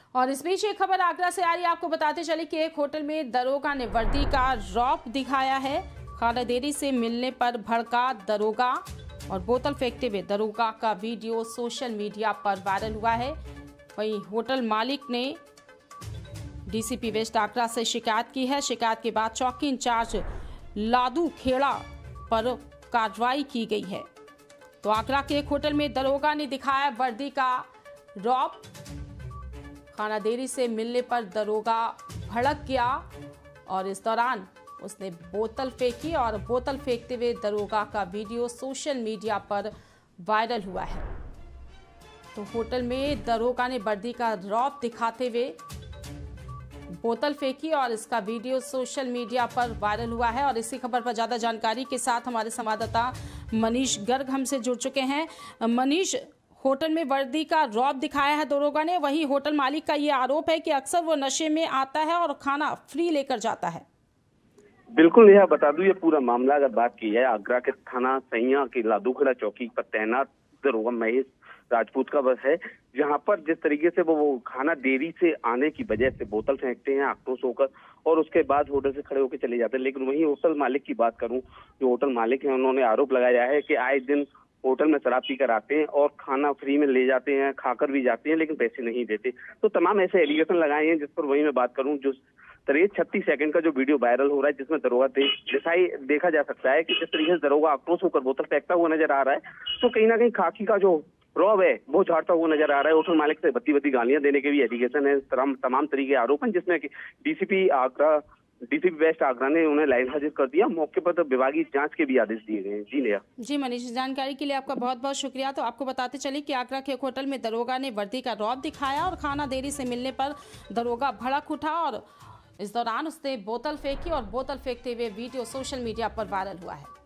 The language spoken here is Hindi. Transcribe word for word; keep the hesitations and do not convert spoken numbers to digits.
और इस बीच एक खबर आगरा से आ रही है। आपको बताते चले कि एक होटल में दरोगा ने वर्दी का रौब दिखाया है। खाना देरी से मिलने पर भड़का दरोगा और बोतल फेंकते हुए दरोगा का वीडियो सोशल मीडिया पर वायरल हुआ है। वहीं होटल मालिक ने डीसीपी वेस्ट आगरा से शिकायत की है। शिकायत के बाद चौकी इंचार्ज लादू खेड़ा पर कार्रवाई की गई है। तो आगरा के एक होटल में दरोगा ने दिखाया वर्दी का रौब। खाना देरी से मिलने पर दरोगा भड़क गया और इस दौरान उसने बोतल फेंकी और बोतल फेंकते हुए दरोगा का वीडियो सोशल मीडिया पर वायरल हुआ है। तो होटल में दरोगा ने वर्दी का रौब दिखाते हुए बोतल फेंकी और इसका वीडियो सोशल मीडिया पर वायरल हुआ है। और इसी खबर पर ज्यादा जानकारी के साथ हमारे संवाददाता मनीष गर्ग हमसे जुड़ चुके हैं। मनीष, होटल में वर्दी का रौब दिखाया है दरोगा ने, वहीं होटल मालिक का ये आरोप है कि अक्सर वो नशे में आता है और खाना फ्री लेकर जाता है। बिल्कुल, यह बता दूं, ये पूरा मामला अगर बात की जाए आगरा के थाना सैया की लादूखेड़ा चौकी पर तैनात दरोगा महेश राजपूत का बस है, जहां पर जिस तरीके से वो, वो खाना देरी से आने की वजह से बोतल फेंकते हैं आक्रोश होकर और उसके बाद होटल से खड़े होकर चले जाते हैं। लेकिन वहीं होटल मालिक की बात करूं, जो होटल मालिक है, उन्होंने आरोप लगाया है कि आए दिन होटल में शराब पीकर आते हैं और खाना फ्री में ले जाते हैं, खाकर भी जाते हैं, लेकिन पैसे नहीं देते। तो तमाम ऐसे एलिगेशन लगाए हैं, जिस पर वहीं मैं बात करूं, जो करीब छत्तीस सेकंड का जो वीडियो वायरल हो रहा है, जिसमें दरोगा दिखाई देखा जा सकता है कि जिस तरीके से दरोगा आक्रोश होकर बोतल फेंकता हुआ नजर आ रहा है, तो कहीं ना कहीं खाकी का जो रौब है वो झाड़ता हुआ नजर आ रहा है। होटल मालिक से बत्ती बत्ती गालियां देने के भी एलिगेशन है, तमाम तमाम तरीके आरोप हैं, जिसमें DCP Agra DCP west Agra ने उन्हें लाइन हाजिर कर दिया। मौके पर तो विभागीय जांच के भी आदेश दिए गए हैं। जी नेहा। जी मनीष, जानकारी के लिए आपका बहुत बहुत शुक्रिया। तो आपको बताते चले कि आगरा के एक होटल में दरोगा ने वर्दी का रौब दिखाया और खाना देरी से मिलने पर दरोगा भड़क उठा और इस दौरान उसने बोतल फेंकी और बोतल फेंकते हुए वीडियो सोशल मीडिया पर वायरल हुआ है।